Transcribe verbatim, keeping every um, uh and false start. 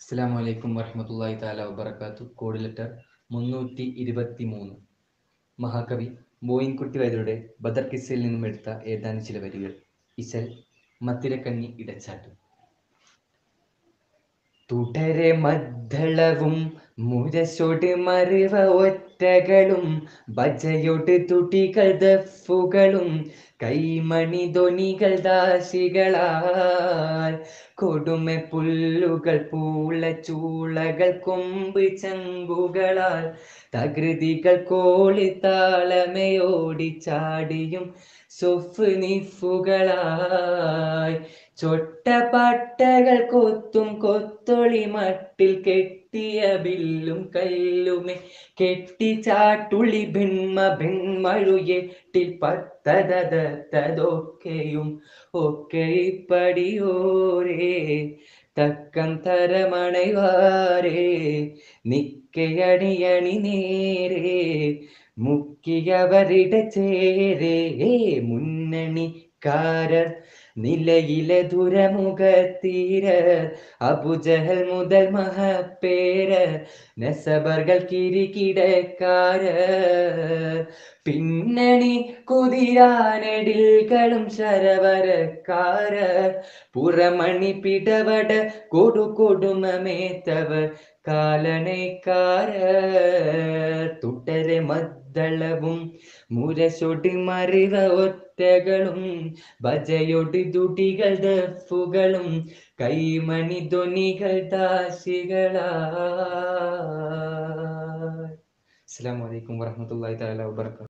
അസ്സലാമു അലൈക്കും വറഹ്മത്തുള്ളാഹി തആല വബറകാതുഹു. കോഡ് ലെറ്റർ മുന്നൂറ്റി ഇരുപത്തി മൂന്ന്. മഹാകവി മോയിൻകുട്ടി വൈദ്യരുടെ ബദർ കിസ്സയിൽ നിന്നും എടുത്ത ഏതാനും ചില വരികൾ. ഇശൽ മത്തിരക്കണ്ണി ഇടച്ചാട്ടും. തുടരെ മദ്ദളവും മുരശൊട് മറിവ ഒറ്റകളും ബജയൊട് തുടികൾ ദഫുകളും കൈമണി ധ്വനികൾ ദാശികളാൽ കൊടുമെ പുല്ലുകൾ പൂള ചൂളകൾ കൊമ്പ് ചങ്കുകളാൽ തകൃതികൾ കോളി താളമയോടി ചാടിയും സൊഫ് നിഫുകളായി ചൊട്ടപ്പട്ടകൾ കൊത്തും കൊത്തൊളി മട്ടിൽ കെട്ടിയ ബില്ലും കല്ലുമേ കെട്ടിച്ചാട്ടുളി ഭിന്മ ഭിന്മഴുയെട്ടിൽ പത്തതൊക്കെയും ഒക്കെ ഇപ്പടിയോരേ തക്കം തരമണൈവാരേ നിക്കയണിയണി നേരേ മുക്കിയവരിട ചേരേ മുന്നണിക്കാരർ നിലയിലെ ദുരമുഖത്തീര അബുജഹൽ മുതൽ മഹപ്പേര നെസബർകൾ കിരികിടക്കാര പിന്നണി കുതിരാനെടിൽകളും ശരവരക്കാര പുറമണി പിടവട കൊടു കൊടുമമേത്തവർ കാലണേക്കാര തുടരെ മദ്ദളവും മുരശൊട് മറിവ ഒറ്റകളും ബജയൊട് ദുടികൾ ദഫുകളും കൈമണി ധ്വനികൾ ദാശികളാ. അസ്സലാമു അലൈക്കും വറഹ്മത്തുള്ളാഹി തആല വബറകാതുഹു.